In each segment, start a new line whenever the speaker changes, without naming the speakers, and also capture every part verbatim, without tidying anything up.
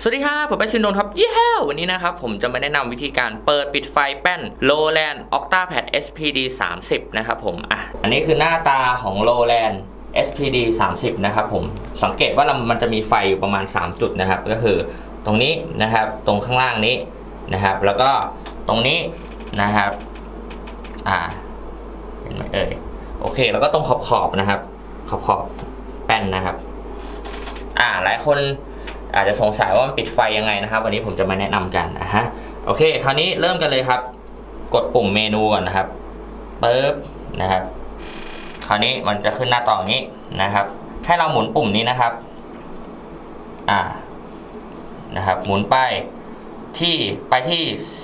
สวัสดีครับผมเป็นซินโดนครับเย้วันนี้นะครับผมจะมาแนะนำวิธีการเปิดปิดไฟแป้น Lowland Octapad เอส พี ดี สามสิบนะครับผมอ่ะอันนี้คือหน้าตาของ Lowland เอส พี ดี สามสิบนะครับผมสังเกตว่ามันจะมีไฟอยู่ประมาณสามจุดนะครับก็คือตรงนี้นะครับตรงข้างล่างนี้นะครับแล้วก็ตรงนี้นะครับอ่าเห็นไหมเอ่ยโอเคแล้วก็ตรงขอบขอบนะครับขอบขอบแป้นนะครับอ่าหลายคนอาจจะสงสัยว่ามันปิดไฟยังไงนะครับวันนี้ผมจะมาแนะนำกันนะฮะโอเคคราวนี้เริ่มกันเลยครับกดปุ่มเมนูก่อนนะครับปึ๊บนะครับคราวนี้มันจะขึ้นหน้าต่ออย่างนี้นะครับให้เราหมุนปุ่มนี้นะครับอ่านะครับหมุนไปที่ไปที่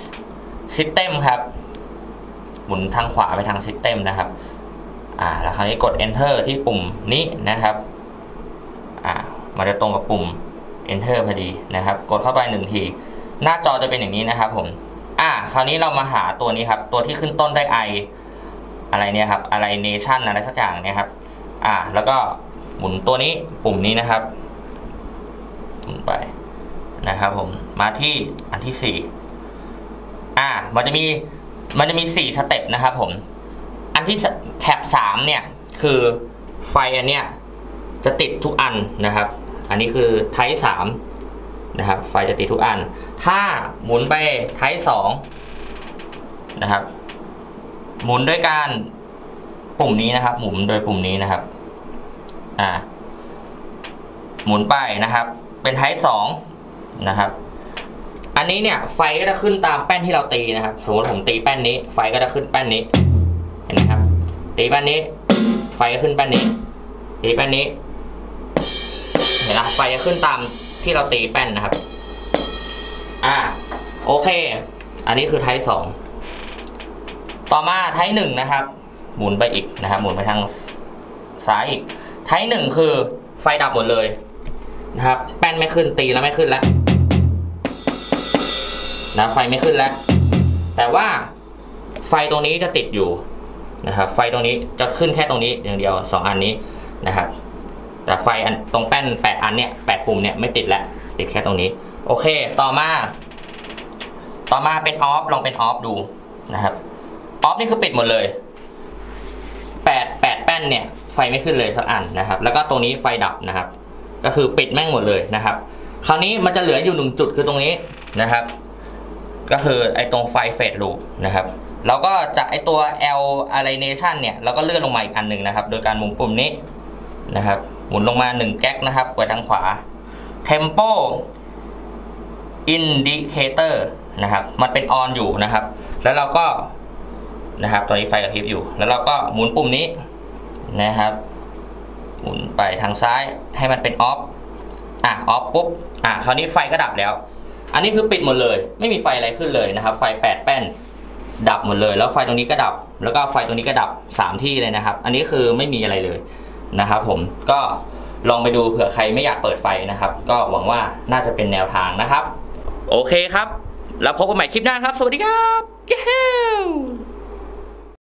System ครับหมุนทางขวาไปทาง System นะครับอ่าแล้วคราวนี้กด Enter ที่ปุ่มนี้นะครับอ่ามันจะตรงกับปุ่มEnter พอดีนะครับกดเข้าไปหนึ่งทีหน้าจอจะเป็นอย่างนี้นะครับผมอ่าคราวนี้เรามาหาตัวนี้ครับตัวที่ขึ้นต้นด้วย i อะไรเนี่ยครับอะไร nation อะไรสักอย่างเนี่ยครับอ่าแล้วก็หมุนตัวนี้ปุ่มนี้นะครับหมุนไปนะครับผมมาที่อันที่สี่อ่ามันจะมีมันจะมีสี่สเต็ปนะครับผมอันที่แท็บสามเนี่ยคือไฟอันเนี้ยจะติดทุกอันนะครับอันนี้คือไทป์สามนะครับไฟจะติดทุกอันถ้าหมุนไปไทป์สองนะครับหมุนด้วยการปุ่มนี้นะครับหมุนโดยปุ่มนี้นะครับอ่าหมุนไปนะครับเป็นไทป์สองนะครับอันนี้เนี่ยไฟก็จะขึ้นตามแป้นที่เราตีนะครับสมมติผมตีแป้นนี้ไฟก็จะขึ้นแป้นนี้เห็นไหมครับตีแป้นนี้ไฟก็ขึ้นแป้นนี้ตีแป้นนี้เห็นไหมไฟจะขึ้นตามที่เราตีแป้นนะครับอ่าโอเคอันนี้คือไทป์สองต่อมาไทป์หนึ่งนะครับหมุนไปอีกนะครับหมุนไปทางซ้ายอีกไทป์หนึ่งคือไฟดับหมดเลยนะครับแป้นไม่ขึ้นตีแล้วไม่ขึ้นแล้วนะไฟไม่ขึ้นแล้วแต่ว่าไฟตรงนี้จะติดอยู่นะครับไฟตรงนี้จะขึ้นแค่ตรงนี้อย่างเดียวสองอันนี้นะครับแต่ไฟอันตรงแป้นแปดอันเนี่ยแปดปุ่มเนี่ยไม่ติดแล้วติดแค่ตรงนี้โอเคต่อมาต่อมาเป็นออฟลองเป็นออฟดูนะครับออฟนี่คือปิดหมดเลยแปด แปดแป้นเนี่ยไฟไม่ขึ้นเลยสักอันนะครับแล้วก็ตรงนี้ไฟดับนะครับก็คือปิดแม่งหมดเลยนะครับคราวนี้มันจะเหลืออยู่หนึ่งจุดคือตรงนี้นะครับก็คือไอ้ตรงไฟเฟสลูปนะครับแล้วก็จากไอ้ตัว L alienation เนี่ยเราก็เลื่อนลงมาอีกอันหนึ่งนะครับโดยการหมุนปุ่มนี้นะครับหมุนลงมาหนึ่งแก๊กนะครับไปทางขวา Tempo Indicator นะครับมันเป็นออนอยู่นะครับแล้วเราก็นะครับตอนนี้ไฟกระพริบอยู่แล้วเราก็หมุนปุ่มนี้นะครับหมุนไปทางซ้ายให้มันเป็นออฟอ่ะออฟปุ๊บอ่ะคราวนี้ไฟก็ดับแล้วอันนี้คือปิดหมดเลยไม่มีไฟอะไรขึ้นเลยนะครับไฟแปดแป้นดับหมดเลยแล้วไฟตรงนี้ก็ดับแล้วก็ไฟตรงนี้ก็ดับสามที่เลยนะครับอันนี้คือไม่มีอะไรเลยนะครับผมก็ลองไปดูเผื่อใครไม่อยากเปิดไฟนะครับก็หวังว่าน่าจะเป็นแนวทางนะครับโอเคครับแล้วพบกันใหม่คลิปหน้าครับสวัสดีครับ